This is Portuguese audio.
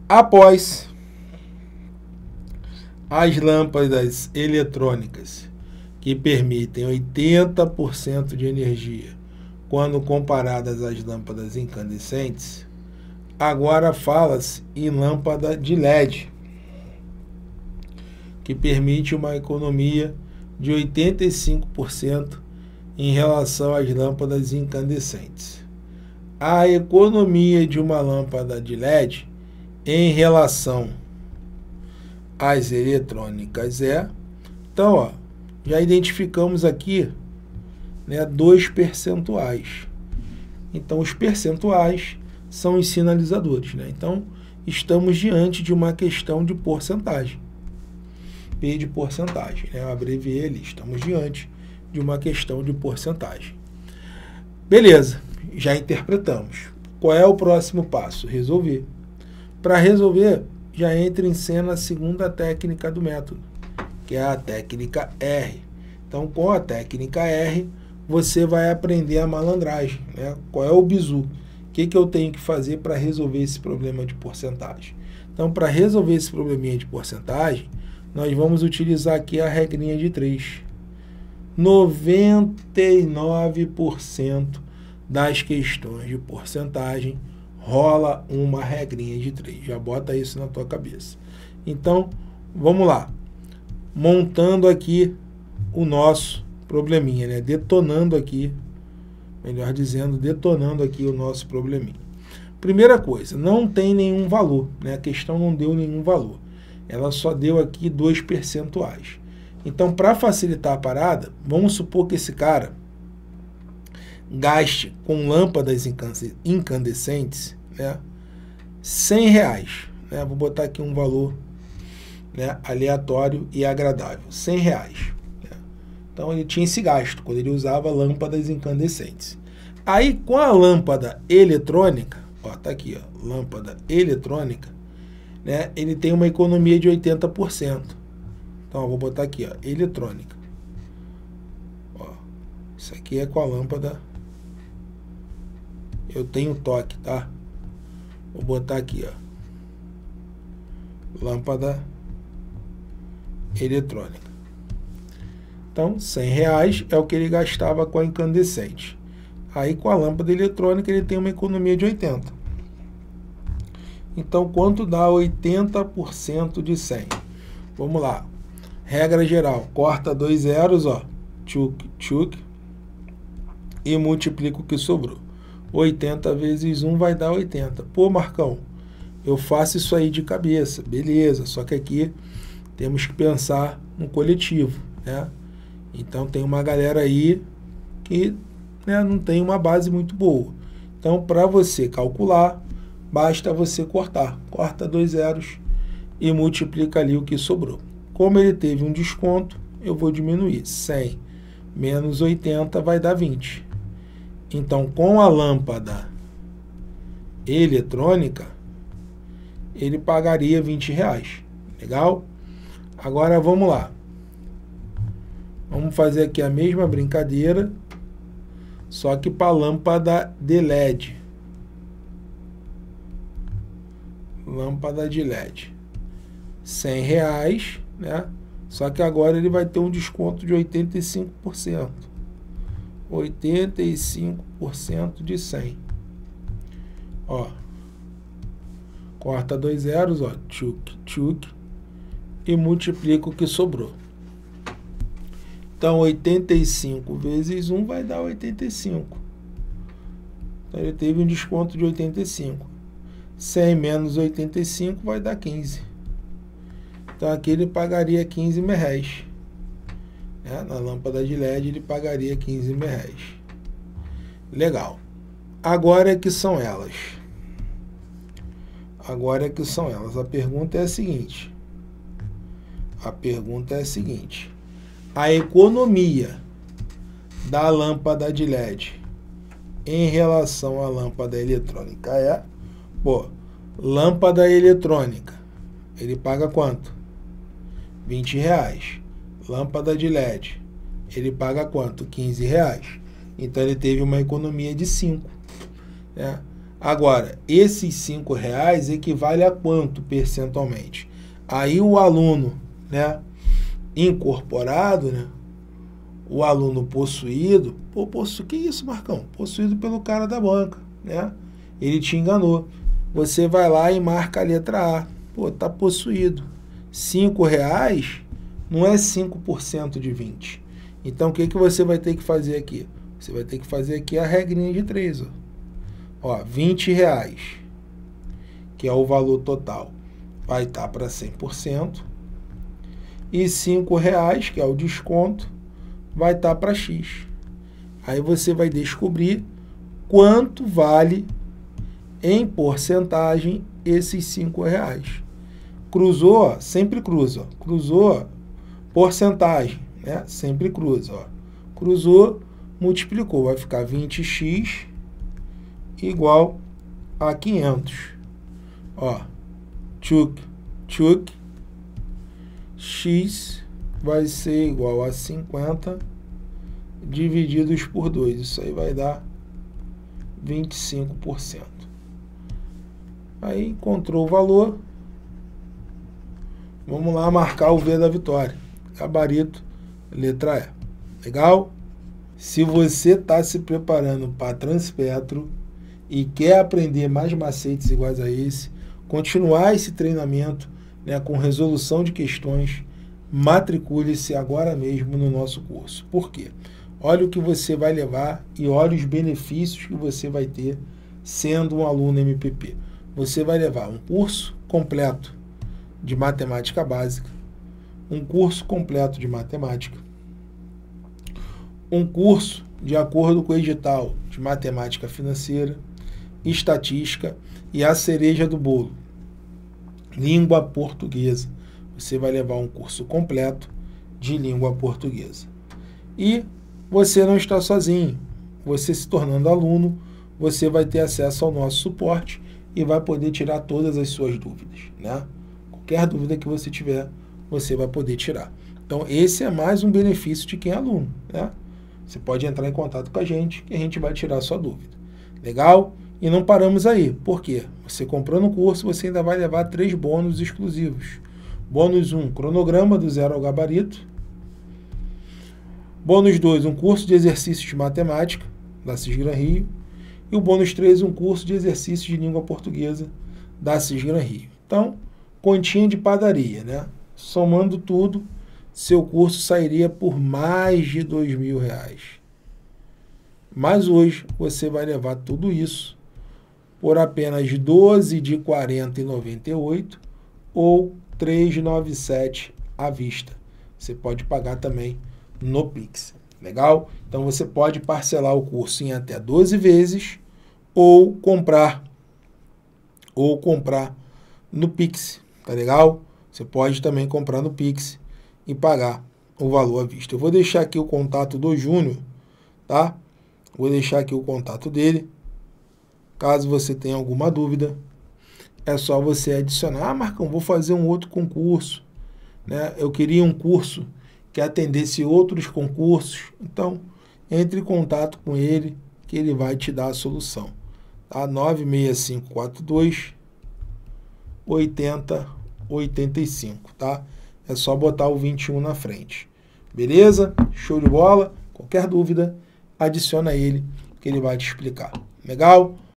Após as lâmpadas eletrônicas que permitem 80% de energia quando comparadas às lâmpadas incandescentes, agora fala-se em lâmpada de LED, que permite uma economia de 85% em relação às lâmpadas incandescentes. A economia de uma lâmpada de LED em relação às eletrônicas então, ó, já identificamos aqui, né, 2 percentuais. Então, os percentuais são os sinalizadores, né? Então, estamos diante de uma questão de porcentagem. P de porcentagem, né? Eu abreviei ali, estamos diante de uma questão de porcentagem. Beleza, já interpretamos. Qual é o próximo passo? Resolver. Para resolver, já entra em cena a segunda técnica do método, que é a técnica R. Então, com a técnica R, você vai aprender a malandragem, né? Qual é o bizu? O que eu tenho que fazer para resolver esse problema de porcentagem? Então, para resolver esse probleminha de porcentagem, nós vamos utilizar aqui a regrinha de 3. 99% das questões de porcentagem rola uma regrinha de 3. Já bota isso na tua cabeça. Então, vamos lá. Montando aqui o nosso probleminha, né? Detonando aqui, melhor dizendo, detonando aqui o nosso probleminha. Primeira coisa, não tem nenhum valor, né? A questão não deu nenhum valor. Ela só deu aqui 2 percentuais. Então, para facilitar a parada, vamos supor que esse cara gaste com lâmpadas incandescentes, né, R$100, né? Vou botar aqui um valor, né, aleatório e agradável, R$100. Né? Então, ele tinha esse gasto quando ele usava lâmpadas incandescentes. Aí, com a lâmpada eletrônica, ó, tá aqui, ó, lâmpada eletrônica, né, ele tem uma economia de 80%. Então, eu vou botar aqui, ó, eletrônica. Ó, isso aqui é com a lâmpada. Eu tenho toque, tá? Vou botar aqui, ó, lâmpada eletrônica. Então, R$100 é o que ele gastava com a incandescente. Aí, com a lâmpada eletrônica, ele tem uma economia de 80%. Então, quanto dá 80% de 100? Vamos lá. Regra geral, corta 2 zeros, ó, tchuc, tchuc, e multiplica o que sobrou. 80 vezes 1 vai dar 80. Pô, Marcão, eu faço isso aí de cabeça. Beleza, só que aqui temos que pensar no coletivo, né? Então, tem uma galera aí que, né, não tem uma base muito boa. Então, para você calcular, basta você cortar. Corta 2 zeros e multiplica ali o que sobrou. Como ele teve um desconto, eu vou diminuir. 100 menos 80 vai dar 20. Então, com a lâmpada eletrônica, ele pagaria R$20. Legal? Agora, vamos lá. Vamos fazer aqui a mesma brincadeira, só que para a lâmpada de LED. Lâmpada de LED. R$100, né? Só que agora ele vai ter um desconto de 85%. 85% de 100. Ó. Corta 2 zeros, ó. Tchuc, tchuc. E multiplica o que sobrou. Então, 85 vezes 1 vai dar 85. Então, ele teve um desconto de 85. 100 menos 85 vai dar 15. Então, aqui ele pagaria 15 merréis. Né? Na lâmpada de LED, ele pagaria 15 merréis. Legal. Agora é que são elas. Agora é que são elas. A pergunta é a seguinte. A economia da lâmpada de LED em relação à lâmpada eletrônica é... Pô, lâmpada eletrônica, ele paga quanto? R$20. Lâmpada de LED, ele paga quanto? R$15. Então, ele teve uma economia de 5. Né? Agora, esses R$5 equivale a quanto percentualmente? Aí o aluno, né, incorporado, né, o aluno possuído, que isso, Marcão? Possuído pelo cara da banca, né? Ele te enganou. Você vai lá e marca a letra A. Tá possuído. R$5 não é 5% de 20. Então, o que você vai ter que fazer aqui? Você vai ter que fazer aqui a regrinha de 3, ó. R$20, que é o valor total, vai estar para 100%. E R$5, que é o desconto, vai estar para X. Aí você vai descobrir quanto vale em porcentagem esses R$5. Cruzou, sempre cruza. Cruzou, porcentagem, né? Sempre cruza, ó. Cruzou, multiplicou, vai ficar 20x igual a 500. Ó, tchuc, x vai ser igual a 50 divididos por 2. Isso aí vai dar 25%. Aí encontrou o valor. Vamos lá marcar o V da vitória. Gabarito, letra E. Legal? Se você está se preparando para Transpetro e quer aprender mais macetes iguais a esse, continuar esse treinamento, né, com resolução de questões, matricule-se agora mesmo no nosso curso. Por quê? Olha o que você vai levar e olha os benefícios que você vai ter sendo um aluno MPP. Você vai levar um curso completo de matemática básica, um curso completo de matemática, um curso de acordo com o edital de matemática financeira, estatística e a cereja do bolo, língua portuguesa. Você vai levar um curso completo de língua portuguesa. E você não está sozinho. Você se tornando aluno, você vai ter acesso ao nosso suporte e vai poder tirar todas as suas dúvidas, né? Qualquer dúvida que você tiver, você vai poder tirar. Então, esse é mais um benefício de quem é aluno, né? Você pode entrar em contato com a gente que a gente vai tirar a sua dúvida. Legal? E não paramos aí. Por quê? Você comprando o curso, você ainda vai levar 3 bônus exclusivos. Bônus 1, cronograma do zero ao gabarito. Bônus 2, um curso de exercícios de matemática, da Cisgran Rio. E o bônus 3, um curso de exercícios de língua portuguesa, da Cisgran Rio. Então, continha de padaria, né? Somando tudo, seu curso sairia por mais de R$2.000. Mas hoje, você vai levar tudo isso por apenas 12 de R$ 40,98 ou R$ 397 à vista. Você pode pagar também no Pix. Legal? Então, você pode parcelar o curso em até 12 vezes ou comprar no Pix. Tá legal? Você pode também comprar no Pix e pagar o valor à vista. Eu vou deixar aqui o contato do Júnior, tá? Vou deixar aqui o contato dele. Caso você tenha alguma dúvida, é só você adicionar. Ah, Marcão, vou fazer um outro concurso, né? Eu queria um curso que atendesse outros concursos. Então, entre em contato com ele, que ele vai te dar a solução. Tá? 96542 8085, tá? É só botar o 21 na frente. Beleza? Show de bola? Qualquer dúvida, adiciona ele, que ele vai te explicar. Legal?